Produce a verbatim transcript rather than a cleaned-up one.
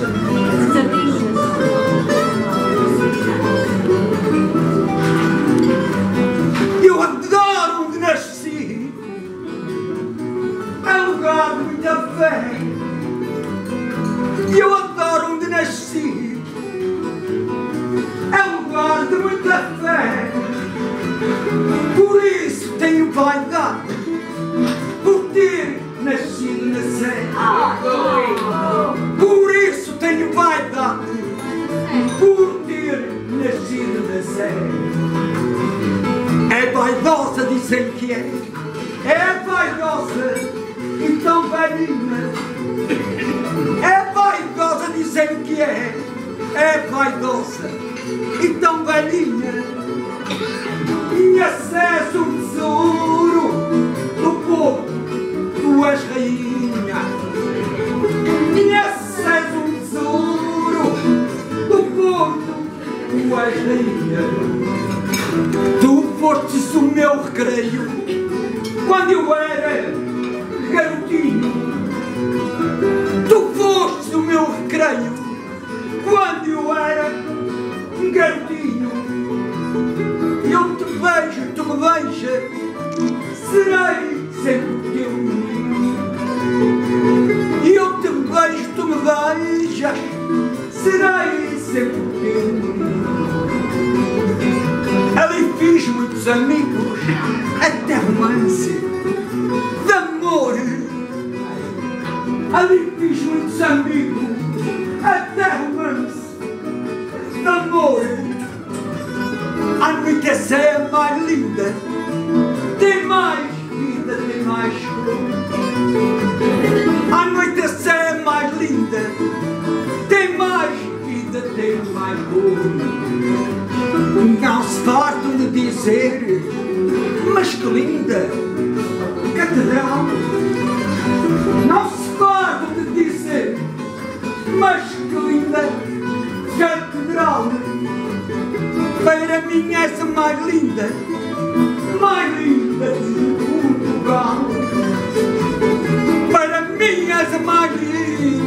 Eu adoro onde nasci, é lugar de muita fé. Eu adoro onde nasci, é lugar de muita fé. Por isso tenho vaidade, por ter nascido na Sé. Por isso tenho vaidade, por ter nascido na Sé. É vaidosa, dizem que é, é vaidosa e tão velhinha. É vaidosa, dizem que é, é vaidosa e tão velhinha. Minha Sé, és um tesouro do povo, tu és rainha. Minha Sé, és um tesouro do povo, tu és rainha. Tu fostes o meu recreio quando eu era garotinho. Tu fostes o meu recreio quando eu era garotinho. Eu te vejo, tu me vejas, serei sempre teu menino. Eu te vejo, tu me vejas, serei sempre teu menino. Ali fiz muitos amigos, até romance de amor. Ali fiz muitos amigos, até romance de amor. A noite é Sé mais linda, tem mais vida, tem mais cor. A noite é Sé mais linda, tem mais vida, tem mais cor. Não se fartam de dizer, mas que linda catedral. Não se fartam de dizer, mas que linda catedral. Para mim és a mais linda, mais linda de Portugal. Para mim és a mais linda,